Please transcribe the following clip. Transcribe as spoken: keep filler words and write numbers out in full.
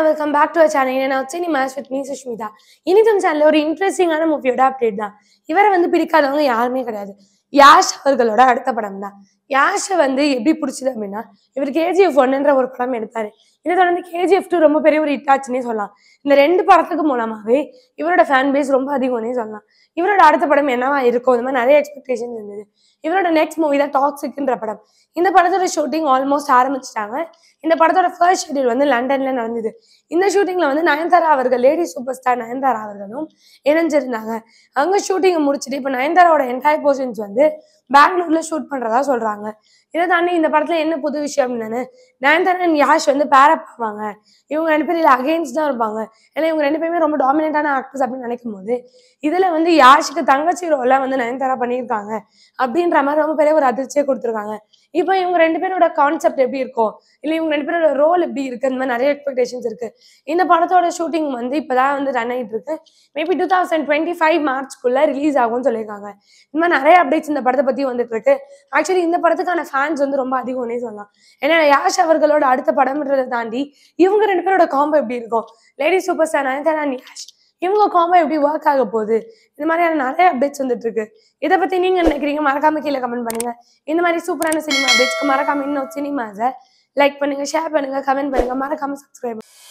welcome back to our channel. And now Cinemas with me Sushmita. இன்னைக்கு நம்ம சேனல்ல ஒரு இன்ட்ரெஸ்டிங்கான மூவியோட அப்டேட் தான். இவரை வந்து பிடிக்காதவங்க யாருமே கிடையாது. யாஷ் அவர்களோட அடுத்த படம் தான். யாஷை வந்து எப்படி பிடிச்சது அப்படின்னா இவர் கேஜிஎஃப் ஒன்னுன்ற ஒரு படம் எடுத்தாரு. இதை தொடர்ந்து கேஜிஎஃப் டூ ரொம்ப பெரிய ஒரு ஹிட் ஆச்சுன்னே சொல்லலாம். இந்த ரெண்டு படத்துக்கு மூலமாவே இவரோட ஃபேன் பேஸ் ரொம்ப அதிகம்னே சொல்லலாம். இவரோட அடுத்த படம் என்னவா இருக்கும், இந்த மாதிரி நிறைய எக்ஸ்பெக்டேஷன்ஸ் இருந்தது. இவரோட நெக்ஸ்ட் மூவி தான் டாக்ஸிக்ன்ற படம். இந்த படத்தோட ஷூட்டிங் ஆல்மோஸ்ட் ஆரம்பிச்சிட்டாங்க. இந்த படத்தோட ஃபர்ஸ்ட் ஷெட்யூல் வந்து லண்டன்ல நடந்தது. இந்த ஷூட்டிங்ல வந்து நயன்தாரா அவர்கள், லேடி சூப்பர் ஸ்டார் நயன்தாரா அவர்களும் இணைஞ்சிருந்தாங்க. அங்க ஷூட்டிங்கை முடிச்சுட்டு இப்போ நயன்தாராவோட என்டையர் போர்ஷன்ஸ் வந்து பெங்களூர்ல ஷூட் பண்றதா சொல்றாங்க. இதை தாண்டி இந்த படத்துல என்ன புது விஷயம் என்னன்னு, நயன்தாரா அண்ட் யாஷ் வந்து பேரப் ஆவாங்க. இவங்க ரெண்டு பேரும் அகெயின்ஸ்ட் தான் இருப்பாங்க. ஏன்னா இவங்க ரெண்டு பேருமே ரொம்ப டாமினண்டான ஆக்டர்ஸ் அப்படின்னு நினைக்கும் போது இதுல வந்து யாஷுக்கு தங்கச்சி ரோல வந்து நயன்தாரா பண்ணியிருக்காங்க அப்படின்ற மாதிரி ரொம்ப பெரிய ஒரு அதிர்ச்சியை கொடுத்துருக்காங்க. இப்போ இவங்க ரெண்டு பேரோட கான்செப்ட் எப்படி இருக்கும், இல்லை இவங்க ரெண்டு பேரோட ரோல் எப்படி இருக்கு, இந்த மாதிரி நிறைய எக்ஸ்பெக்டேஷன்ஸ் இருக்கு. இந்த படத்தோட ஷூட்டிங் வந்து இப்பதான் வந்து ரன் ஆகிட்டு இருக்கு. Maybe two thousand twenty five மார்ச்க்குள்ள ரிலீஸ் ஆகும்னு சொல்லியிருக்காங்க. இந்த மாதிரி நிறைய அப்டேட்ஸ் இந்த படத்தை பத்தி வந்துட்டு இருக்கு. ஆக்சுவலி இந்த படத்துக்கான ஃபேன்ஸ் வந்து ரொம்ப அதிகம்னே சொல்லலாம். ஏன்னா யாஷ் அவர்களோட அடுத்த படம்ன்றதை தாண்டி இவங்க ரெண்டு பேரோட காம்போ எப்படி இருக்கும், lady super star Nayanthara and Yash இவங்க காம்போ எப்படி ஒர்க் ஆக போகுது, இந்த மாதிரியான நிறைய அப்டேட்ஸ் வந்துட்டு இருக்கு. இதை பத்தி நீங்க நினைக்கிறீங்க மறக்காம கீழே கமெண்ட் பண்ணுங்க. இந்த மாதிரி சூப்பரான சினிமா அப்டேட்ஸ்க்கு மறக்காம இன்னும் சினிமாஸை லைக் பண்ணுங்க, ஷேர் பண்ணுங்க, கமெண்ட் பண்ணுங்க, மறக்காம சப்ஸ்கிரைப்